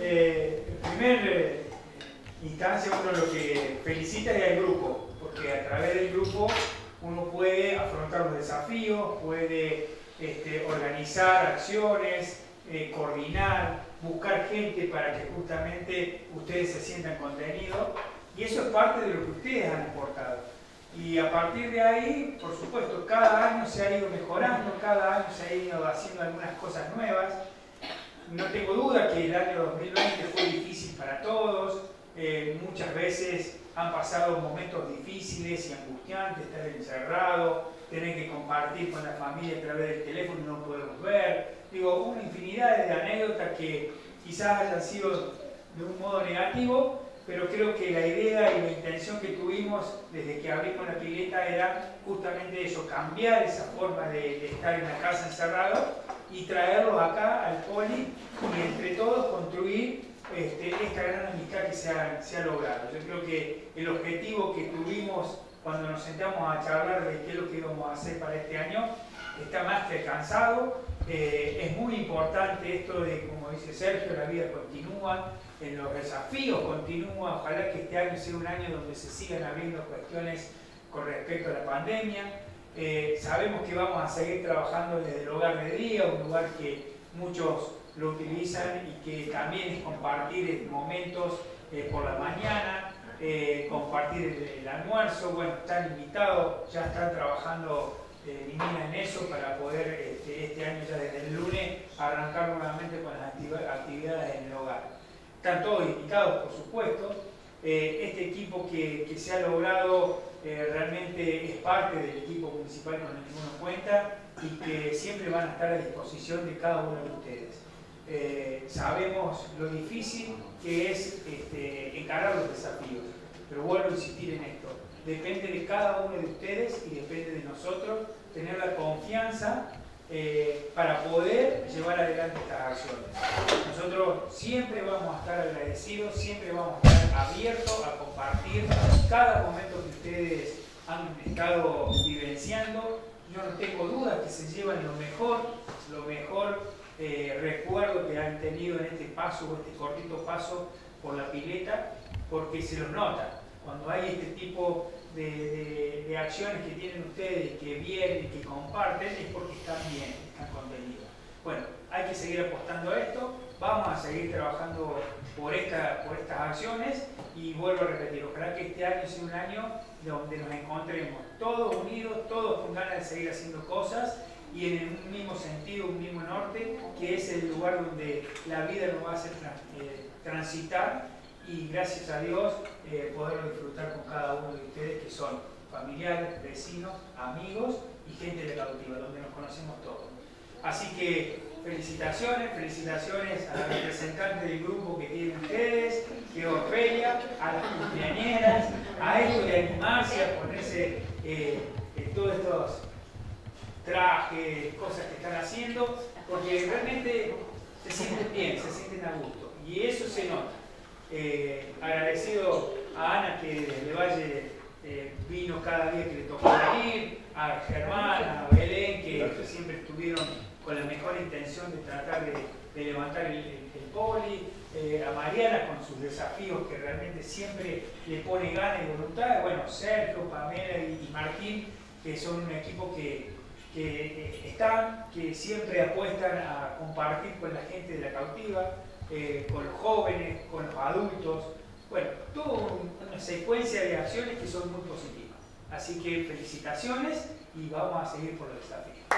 En primera instancia uno lo que felicita es al grupo, porque a través del grupo uno puede afrontar los desafíos, puede organizar acciones, coordinar, buscar gente para que justamente ustedes se sientan contenidos, y eso es parte de lo que ustedes han aportado. Y a partir de ahí, por supuesto, cada año se ha ido mejorando, cada año se ha ido haciendo algunas cosas nuevas. No tengo duda que el año 2020 fue difícil para todos, muchas veces han pasado momentos difíciles y angustiantes, estar encerrado, tener que compartir con la familia a través del teléfono y no podemos ver. Digo, una infinidad de anécdotas que quizás hayan sido de un modo negativo, pero creo que la idea y la intención que tuvimos desde que abrí con la pileta era justamente eso, cambiar esa forma de estar en la casa encerrado y traerlos acá al poli y entre todos construir esta gran amistad que se ha logrado. Yo creo que el objetivo que tuvimos cuando nos sentamos a charlar de qué es lo que íbamos a hacer para este año está más que alcanzado. Es muy importante esto de, como dice Sergio, la vida continúa, los desafíos continúan. Ojalá que este año sea un año donde se sigan abriendo cuestiones con respecto a la pandemia. Sabemos que vamos a seguir trabajando desde el hogar de día, un lugar que muchos lo utilizan y que también es compartir momentos por la mañana, compartir el almuerzo. Bueno, están invitados, ya están trabajando Nina en eso para poder este año, ya desde el lunes, arrancar nuevamente con las actividades en el hogar. Están todos invitados, por supuesto. Este equipo que se ha logrado realmente es parte del equipo municipal con el que uno cuenta y que siempre van a estar a disposición de cada uno de ustedes. Sabemos lo difícil que es encarar los desafíos, pero vuelvo a insistir en esto. Depende de cada uno de ustedes y depende de nosotros tener la confianza para poder llevar adelante estas acciones. Nosotros siempre vamos a estar agradecidos, siempre vamos a estar abiertos a compartir cada momento que ustedes han estado vivenciando. Yo no tengo duda que se llevan lo mejor recuerdo que han tenido en este paso, este cortito paso por la pileta, porque se los nota. Cuando hay este tipo de acciones que tienen ustedes, que vienen y que comparten, es porque están bien, están contenidos. Bueno, hay que seguir apostando a esto, vamos a seguir trabajando por estas acciones y vuelvo a repetir, ojalá que este año sea un año donde nos encontremos todos unidos, todos con ganas de seguir haciendo cosas y en un mismo sentido, un mismo norte, que es el lugar donde la vida nos va a hacer transitar y gracias a Dios poderlo disfrutar con cada uno de ustedes que son familiares, vecinos, amigos y gente de Cautiva, donde nos conocemos todos. Así que felicitaciones a las representantes del grupo que tienen ustedes, que os bella, a las cumpleañeras, a esto de animarse, a ponerse todos estos trajes, cosas que están haciendo, porque realmente se sienten bien, se sienten a gusto y eso se nota. Agradecido a Ana que desde Valle vino cada día que le tocó venir, a Germán, a Belén que siempre estuvieron con la mejor intención de tratar de levantar el poli, a Mariana con sus desafíos que realmente siempre le pone ganas y voluntad, bueno, Sergio, Pamela y Martín, que son un equipo que siempre apuestan a compartir con la gente de la Cautiva, con los jóvenes, con los adultos, bueno, toda una secuencia de acciones que son muy positivas. Así que felicitaciones y vamos a seguir por los desafíos.